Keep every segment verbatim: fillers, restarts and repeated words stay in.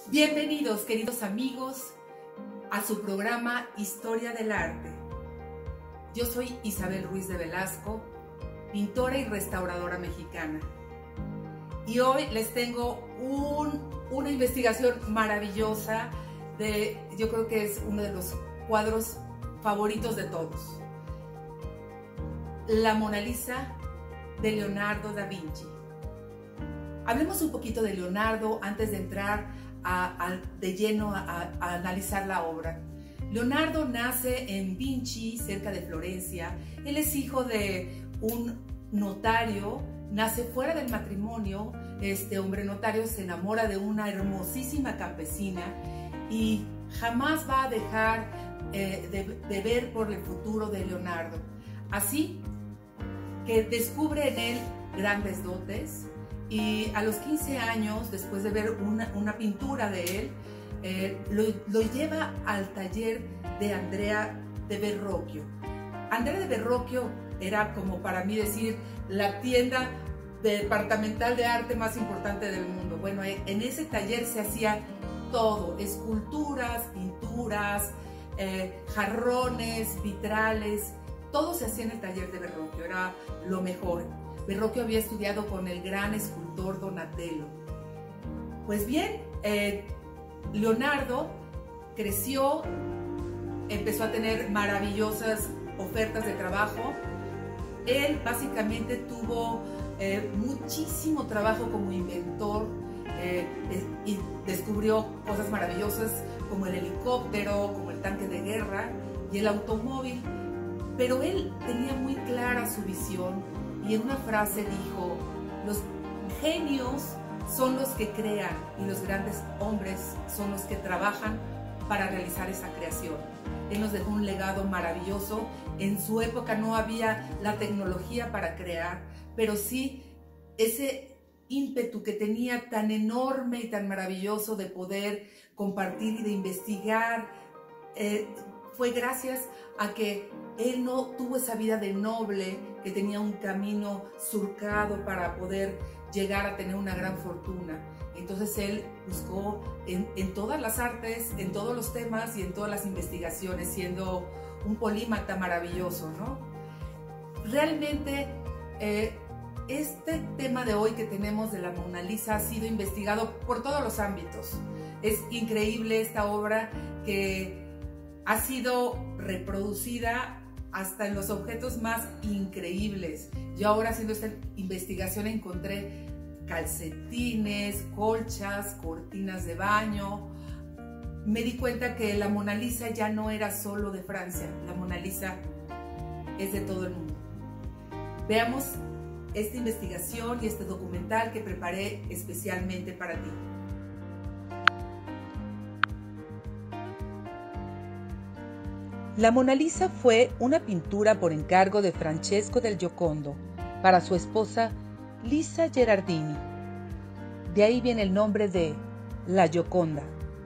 Bienvenidos, queridos amigos, a su programa Historia del Arte. Yo soy Isabel Ruiz de Velasco, pintora y restauradora mexicana. Y hoy les tengo un, una investigación maravillosa de, yo creo que es uno de los cuadros favoritos de todos. La Mona Lisa de Leonardo da Vinci. Hablemos un poquito de Leonardo antes de entrar a, a, de lleno a, a analizar la obra. Leonardo nace en Vinci, cerca de Florencia. Él es hijo de un notario, nace fuera del matrimonio. Este hombre notario se enamora de una hermosísima campesina y jamás va a dejar eh, de, de ver por el futuro de Leonardo. Así que descubre en él grandes dotes. Y a los quince años, después de ver una, una pintura de él, eh, lo, lo lleva al taller de Andrea de Verrocchio. Andrea de Verrocchio era, como para mí decir, la tienda departamental de arte más importante del mundo. Bueno, en ese taller se hacía todo: esculturas, pinturas, eh, jarrones, vitrales, todo se hacía en el taller de Verrocchio, era lo mejor. Verrocchio había estudiado con el gran escultor Donatello. Pues bien, eh, Leonardo creció, empezó a tener maravillosas ofertas de trabajo. Él básicamente tuvo eh, muchísimo trabajo como inventor eh, y descubrió cosas maravillosas como el helicóptero, como el tanque de guerra y el automóvil. Pero él tenía muy clara su visión. Y en una frase dijo: los genios son los que crean y los grandes hombres son los que trabajan para realizar esa creación. Él nos dejó un legado maravilloso. En su época no había la tecnología para crear, pero sí ese ímpetu que tenía tan enorme y tan maravilloso de poder compartir y de investigar. Eh, fue gracias a que él no tuvo esa vida de noble, que tenía un camino surcado para poder llegar a tener una gran fortuna. Entonces él buscó en, en todas las artes, en todos los temas y en todas las investigaciones, siendo un polímata maravilloso, ¿no? Realmente eh, este tema de hoy que tenemos de la Mona Lisa ha sido investigado por todos los ámbitos. Es increíble esta obra que ha sido reproducida hasta en los objetos más increíbles. Yo ahora, haciendo esta investigación, encontré calcetines, colchas, cortinas de baño. Me di cuenta que la Mona Lisa ya no era solo de Francia, la Mona Lisa es de todo el mundo. Veamos esta investigación y este documental que preparé especialmente para ti. La Mona Lisa fue una pintura por encargo de Francesco del Giocondo para su esposa Lisa Gherardini. De ahí viene el nombre de La Gioconda.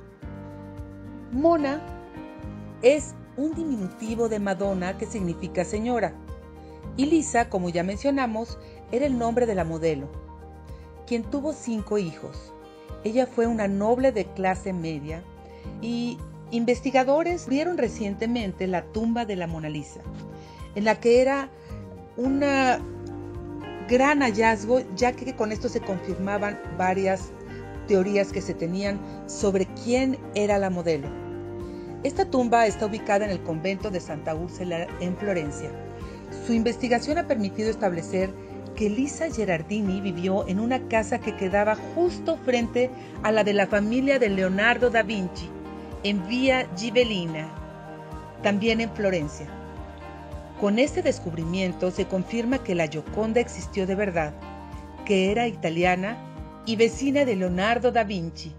Mona es un diminutivo de Madonna, que significa señora, y Lisa, como ya mencionamos, era el nombre de la modelo, quien tuvo cinco hijos. Ella fue una noble de clase media y investigadores vieron recientemente la tumba de la Mona Lisa, en la que era un gran hallazgo, ya que con esto se confirmaban varias teorías que se tenían sobre quién era la modelo. Esta tumba está ubicada en el convento de Santa Úrsula en Florencia. Su investigación ha permitido establecer que Lisa Gherardini vivió en una casa que quedaba justo frente a la de la familia de Leonardo da Vinci, en Via Gibellina, también en Florencia. Con este descubrimiento se confirma que la Gioconda existió de verdad, que era italiana y vecina de Leonardo da Vinci.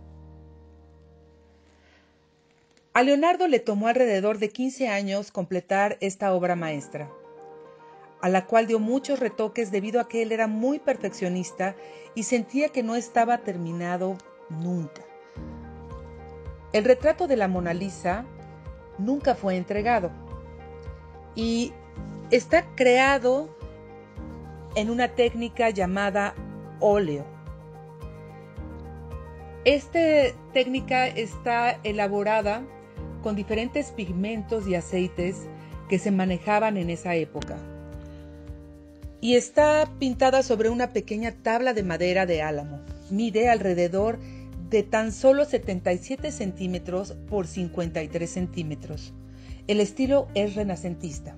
A Leonardo le tomó alrededor de quince años completar esta obra maestra, a la cual dio muchos retoques debido a que él era muy perfeccionista y sentía que no estaba terminado nunca. El retrato de la Mona Lisa nunca fue entregado y está creado en una técnica llamada óleo. Esta técnica está elaborada con diferentes pigmentos y aceites que se manejaban en esa época. Y está pintada sobre una pequeña tabla de madera de álamo. Mide alrededor de tan solo setenta y siete centímetros por cincuenta y tres centímetros. El estilo es renacentista.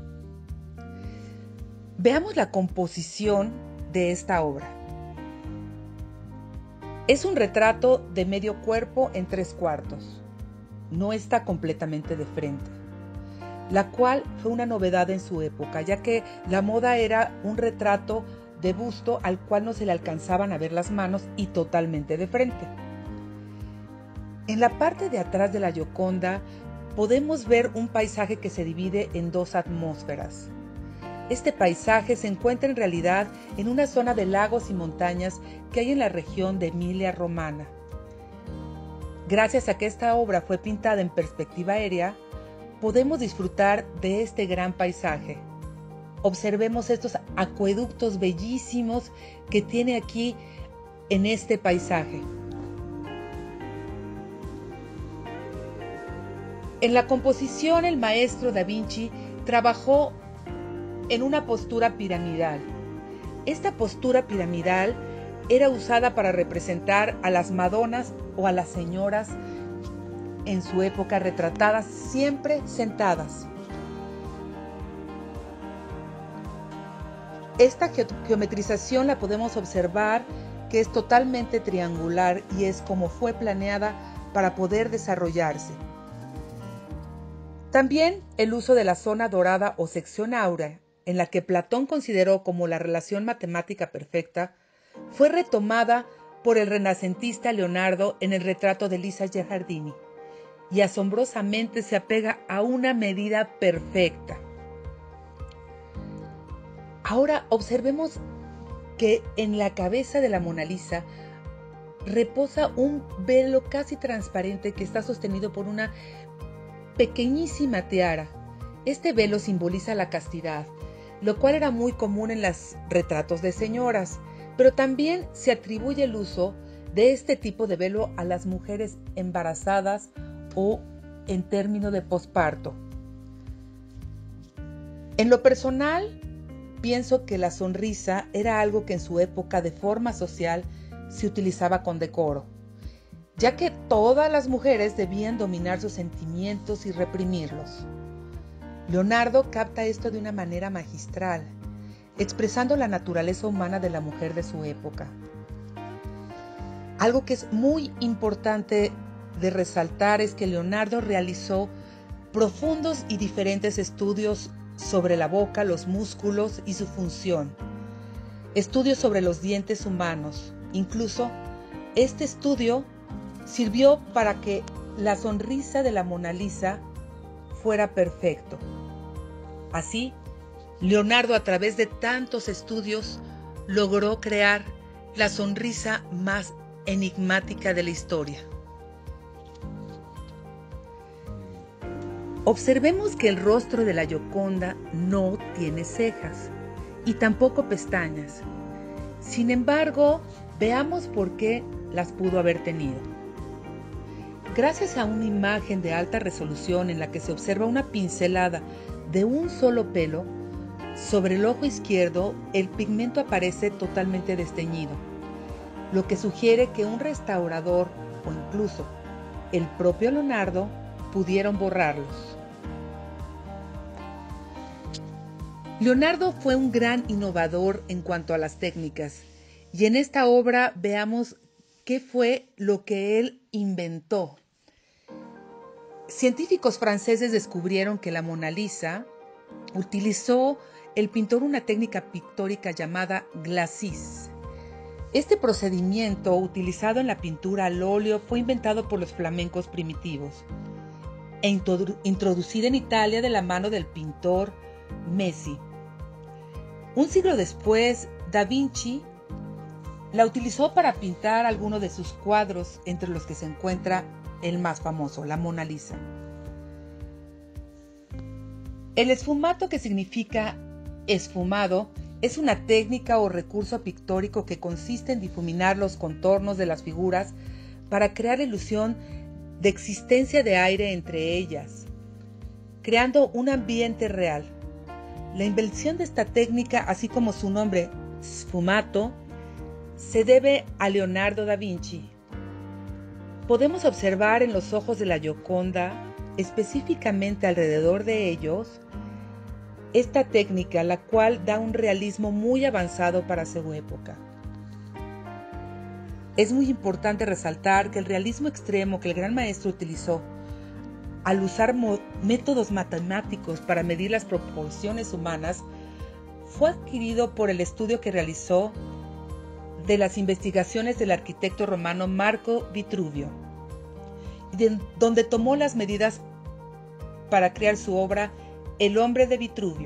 Veamos la composición de esta obra. Es un retrato de medio cuerpo en tres cuartos. No está completamente de frente, la cual fue una novedad en su época, ya que la moda era un retrato de busto al cual no se le alcanzaban a ver las manos y totalmente de frente. En la parte de atrás de la Gioconda podemos ver un paisaje que se divide en dos atmósferas. Este paisaje se encuentra en realidad en una zona de lagos y montañas que hay en la región de Emilia-Romagna. Gracias a que esta obra fue pintada en perspectiva aérea, podemos disfrutar de este gran paisaje. Observemos estos acueductos bellísimos que tiene aquí en este paisaje. En la composición, el maestro Da Vinci trabajó en una postura piramidal. Esta postura piramidal era usada para representar a las Madonas o a las señoras en su época, retratadas siempre sentadas. Esta geometrización la podemos observar que es totalmente triangular y es como fue planeada para poder desarrollarse. También el uso de la zona dorada o sección áurea, en la que Platón consideró como la relación matemática perfecta, fue retomada por el renacentista Leonardo en el retrato de Lisa Gherardini y asombrosamente se apega a una medida perfecta. Ahora observemos que en la cabeza de la Mona Lisa reposa un velo casi transparente que está sostenido por una pequeñísima tiara. Este velo simboliza la castidad, lo cual era muy común en los retratos de señoras, pero también se atribuye el uso de este tipo de velo a las mujeres embarazadas o en término de posparto. En lo personal, pienso que la sonrisa era algo que en su época de forma social se utilizaba con decoro, ya que todas las mujeres debían dominar sus sentimientos y reprimirlos. Leonardo capta esto de una manera magistral, expresando la naturaleza humana de la mujer de su época. Algo que es muy importante de resaltar es que Leonardo realizó profundos y diferentes estudios sobre la boca, los músculos y su función. Estudios sobre los dientes humanos. Incluso este estudio sirvió para que la sonrisa de la Mona Lisa fuera perfecto. Así, Leonardo, a través de tantos estudios, logró crear la sonrisa más enigmática de la historia. Observemos que el rostro de la Gioconda no tiene cejas y tampoco pestañas. Sin embargo, veamos por qué las pudo haber tenido. Gracias a una imagen de alta resolución en la que se observa una pincelada de un solo pelo, sobre el ojo izquierdo el pigmento aparece totalmente desteñido, lo que sugiere que un restaurador o incluso el propio Leonardo pudieron borrarlos. Leonardo fue un gran innovador en cuanto a las técnicas, y en esta obra veamos qué fue lo que él inventó. Científicos franceses descubrieron que la Mona Lisa utilizó el pintor una técnica pictórica llamada glacis. Este procedimiento, utilizado en la pintura al óleo, fue inventado por los flamencos primitivos e introducido en Italia de la mano del pintor Messi. Un siglo después, Da Vinci la utilizó para pintar algunos de sus cuadros, entre los que se encuentra el más famoso, la Mona Lisa. El esfumato, que significa esfumado, es una técnica o recurso pictórico que consiste en difuminar los contornos de las figuras para crear la ilusión de existencia de aire entre ellas, creando un ambiente real. La invención de esta técnica, así como su nombre, sfumato, se debe a Leonardo da Vinci. Podemos observar en los ojos de la Gioconda, específicamente alrededor de ellos, esta técnica, la cual da un realismo muy avanzado para su época. Es muy importante resaltar que el realismo extremo que el gran maestro utilizó al usar métodos matemáticos para medir las proporciones humanas fue adquirido por el estudio que realizó de las investigaciones del arquitecto romano Marco Vitruvio, donde tomó las medidas para crear su obra El hombre de Vitruvio.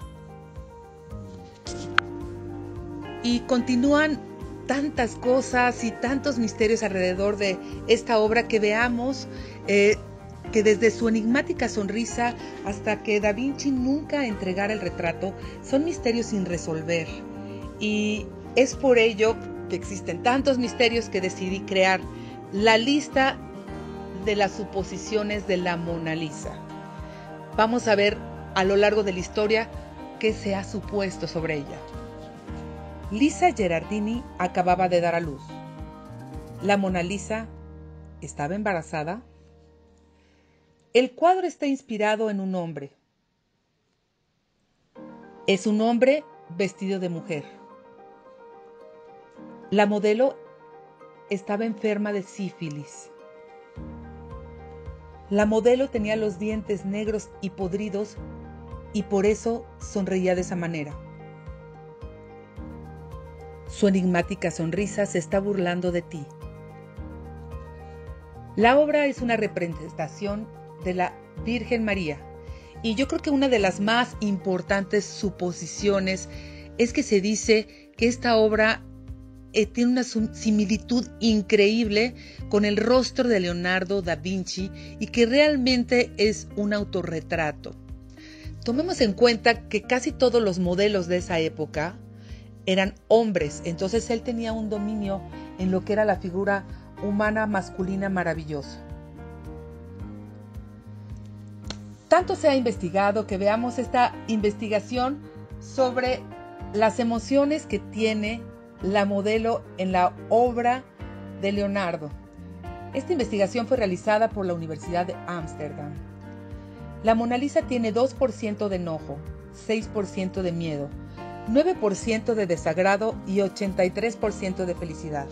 Y continúan tantas cosas y tantos misterios alrededor de esta obra que veamos eh, que desde su enigmática sonrisa hasta que Da Vinci nunca entregara el retrato, son misterios sin resolver. Y es por ello que existen tantos misterios que decidí crear la lista de las suposiciones de la Mona Lisa. Vamos a ver a lo largo de la historia qué se ha supuesto sobre ella. Lisa Gherardini acababa de dar a luz. La Mona Lisa estaba embarazada. El cuadro está inspirado en un hombre. Es un hombre vestido de mujer. La modelo estaba enferma de sífilis. La modelo tenía los dientes negros y podridos y por eso sonreía de esa manera. Su enigmática sonrisa se está burlando de ti. La obra es una representación de la Virgen María y yo creo que una de las más importantes suposiciones es que se dice que esta obra eh, tiene una similitud increíble con el rostro de Leonardo da Vinci y que realmente es un autorretrato. Tomemos en cuenta que casi todos los modelos de esa época eran hombres, entonces él tenía un dominio en lo que era la figura humana masculina maravillosa. Tanto se ha investigado que veamos esta investigación sobre las emociones que tiene la modelo en la obra de Leonardo. Esta investigación fue realizada por la Universidad de Ámsterdam. La Mona Lisa tiene dos por ciento de enojo, seis por ciento de miedo, nueve por ciento de desagrado y ochenta y tres por ciento de felicidad.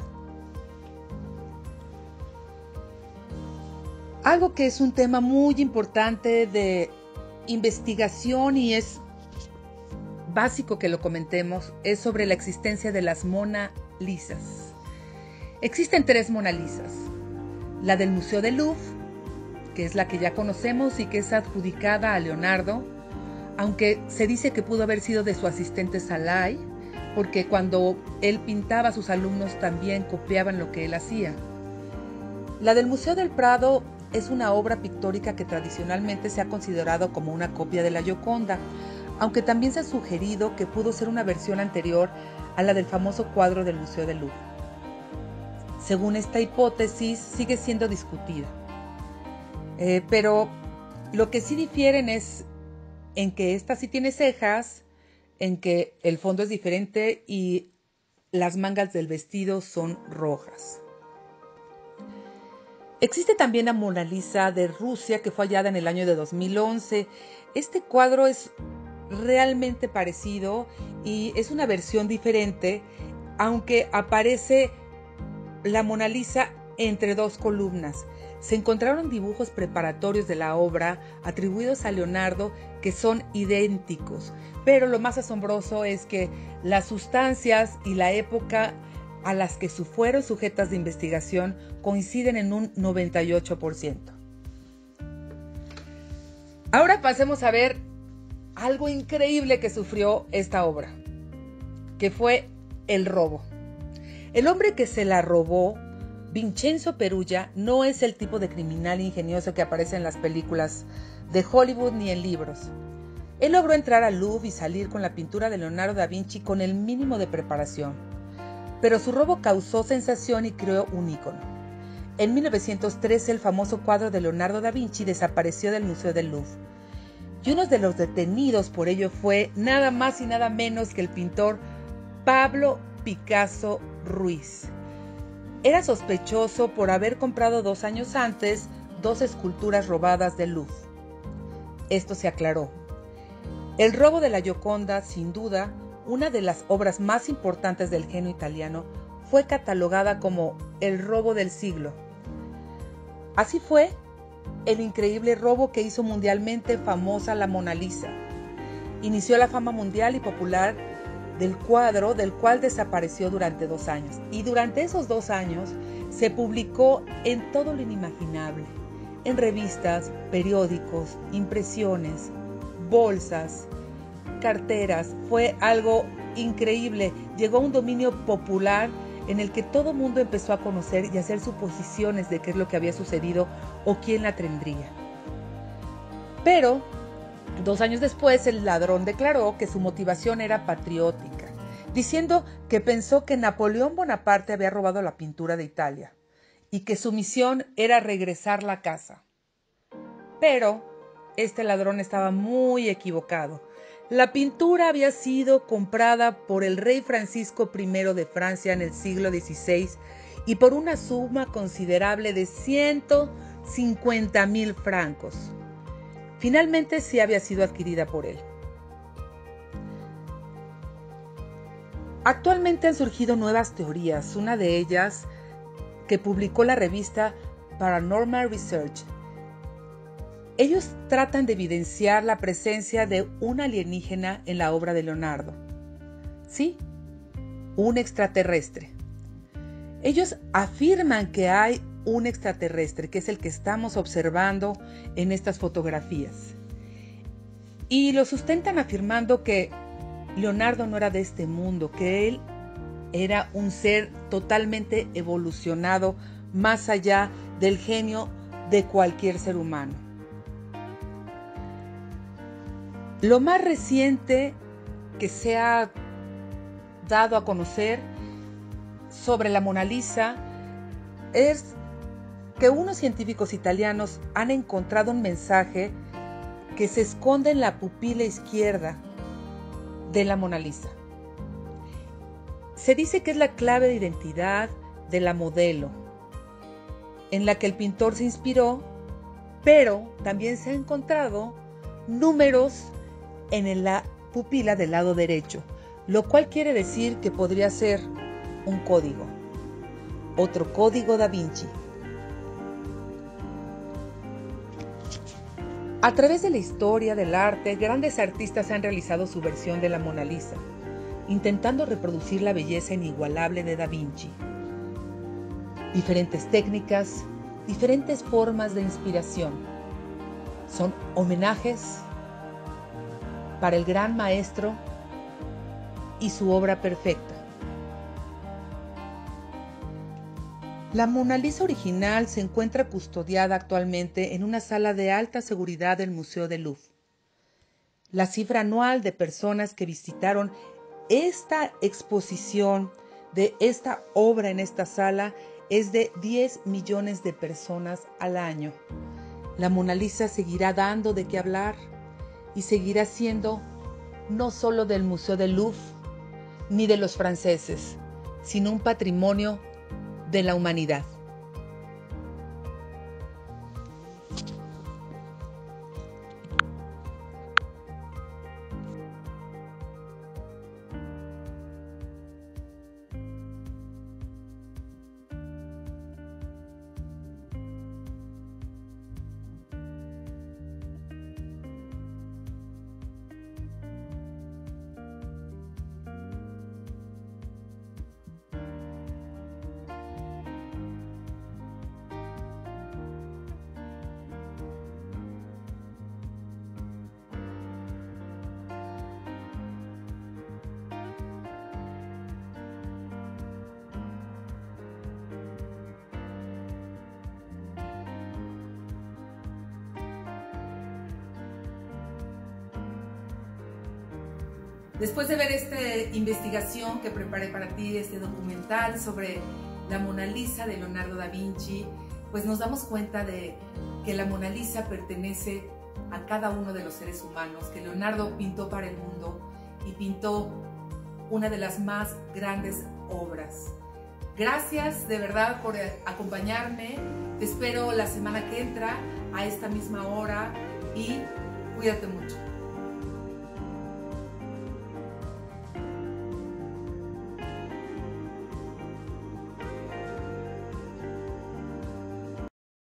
Algo que es un tema muy importante de investigación y es básico que lo comentemos es sobre la existencia de las Mona Lisas. Existen tres Mona Lisas. La del Museo del Louvre, que es la que ya conocemos y que es adjudicada a Leonardo, aunque se dice que pudo haber sido de su asistente Salai, porque cuando él pintaba a sus alumnos también copiaban lo que él hacía. La del Museo del Prado es una obra pictórica que tradicionalmente se ha considerado como una copia de la Gioconda, aunque también se ha sugerido que pudo ser una versión anterior a la del famoso cuadro del Museo del Louvre. Según esta hipótesis, sigue siendo discutida. Eh, pero lo que sí difieren es en que esta sí tiene cejas, en que el fondo es diferente y las mangas del vestido son rojas. Existe también la Mona Lisa de Rusia, que fue hallada en el año de dos mil once. Este cuadro es realmente parecido y es una versión diferente, aunque aparece la Mona Lisa entre dos columnas. Se encontraron dibujos preparatorios de la obra atribuidos a Leonardo que son idénticos, pero lo más asombroso es que las sustancias y la época a las que fueron sujetas de investigación coinciden en un noventa y ocho por ciento. Ahora pasemos a ver algo increíble que sufrió esta obra, que fue el robo. El hombre que se la robó, Vincenzo Perugia, no es el tipo de criminal ingenioso que aparece en las películas de Hollywood ni en libros. Él logró entrar al Louvre y salir con la pintura de Leonardo da Vinci con el mínimo de preparación. Pero su robo causó sensación y creó un ícono. en mil novecientos trece el famoso cuadro de Leonardo da Vinci desapareció del Museo del Louvre. Y uno de los detenidos por ello fue nada más y nada menos que el pintor Pablo Picasso Ruiz. Era sospechoso por haber comprado dos años antes dos esculturas robadas del Louvre. Esto se aclaró. El robo de la Gioconda, sin duda, una de las obras más importantes del genio italiano, fue catalogada como el robo del siglo. Así fue el increíble robo que hizo mundialmente famosa la Mona Lisa. Inició la fama mundial y popular del cuadro, del cual desapareció durante dos años. Y durante esos dos años se publicó en todo lo inimaginable, en revistas, periódicos, impresiones, bolsas, carteras. Fue algo increíble. Llegó a un dominio popular en el que todo mundo empezó a conocer y hacer suposiciones de qué es lo que había sucedido o quién la tendría. Pero, dos años después, el ladrón declaró que su motivación era patriótica, diciendo que pensó que Napoleón Bonaparte había robado la pintura de Italia y que su misión era regresarla a casa. Pero este ladrón estaba muy equivocado. La pintura había sido comprada por el rey Francisco primero de Francia en el siglo dieciséis y por una suma considerable de ciento cincuenta mil francos. Finalmente sí había sido adquirida por él. Actualmente han surgido nuevas teorías, una de ellas que publicó la revista Paranormal Research. Ellos tratan de evidenciar la presencia de un alienígena en la obra de Leonardo. Sí, un extraterrestre. Ellos afirman que hay un extraterrestre, que es el que estamos observando en estas fotografías. Y lo sustentan afirmando que Leonardo no era de este mundo, que él era un ser totalmente evolucionado, más allá del genio de cualquier ser humano. Lo más reciente que se ha dado a conocer sobre la Mona Lisa es que unos científicos italianos han encontrado un mensaje que se esconde en la pupila izquierda de la Mona Lisa. Se dice que es la clave de identidad de la modelo, en la que el pintor se inspiró, pero también se han encontrado números en la pupila del lado derecho, lo cual quiere decir que podría ser un código, otro código da Vinci. A través de la historia del arte, grandes artistas han realizado su versión de la Mona Lisa, intentando reproducir la belleza inigualable de Da Vinci. Diferentes técnicas, diferentes formas de inspiración. Son homenajes para el gran maestro y su obra perfecta. La Mona Lisa original se encuentra custodiada actualmente en una sala de alta seguridad del Museo del Louvre. La cifra anual de personas que visitaron esta exposición de esta obra en esta sala es de diez millones de personas al año. La Mona Lisa seguirá dando de qué hablar y seguirá siendo no solo del Museo del Louvre ni de los franceses, sino un patrimonio de la humanidad. Después de ver esta investigación que preparé para ti, este documental sobre la Mona Lisa de Leonardo da Vinci, pues nos damos cuenta de que la Mona Lisa pertenece a cada uno de los seres humanos, que Leonardo pintó para el mundo y pintó una de las más grandes obras. Gracias de verdad por acompañarme. Te espero la semana que entra a esta misma hora y cuídate mucho.